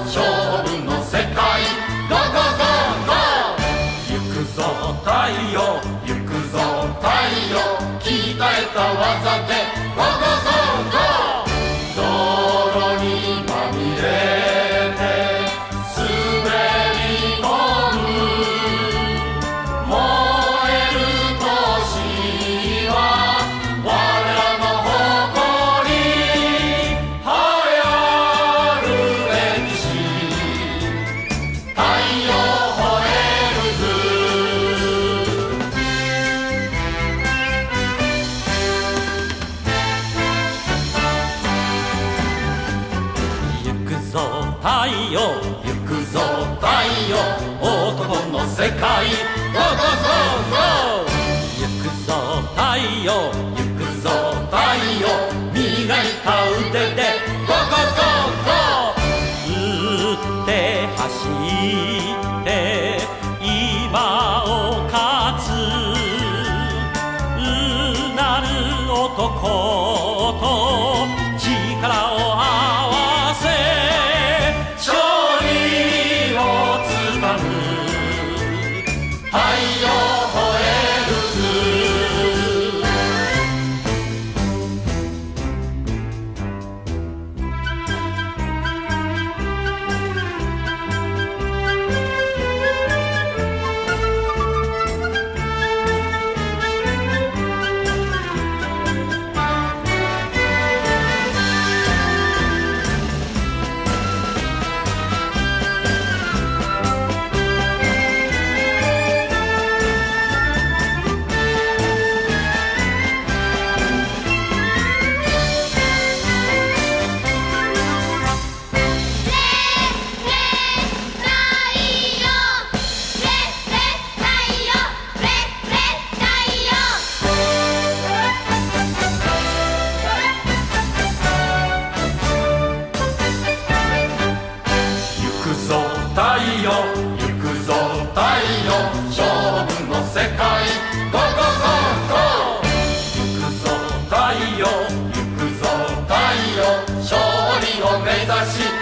勝負の世界ゴーゴーゴーゴー。行くぞ太陽行くぞ太陽、鍛えた技でゴーゴーゴーゴー。泥にまみれて滑り込む、燃える星は我らの誇り。流行る歴史太陽ホエールズ。行くぞ太陽行くぞ太陽、男の世界ゴーゴーゴーゴー。行くぞ太陽行くぞ太陽、磨いた腕でゴーゴーゴーゴー。打って走って今を勝つ、うなる男と力を合わせ勝利をつかむ太陽ホエールズ。太陽行くぞ太陽、勝負の世界ゴーゴーゴーゴー。行くぞ太陽行くぞ太陽、勝利を目指し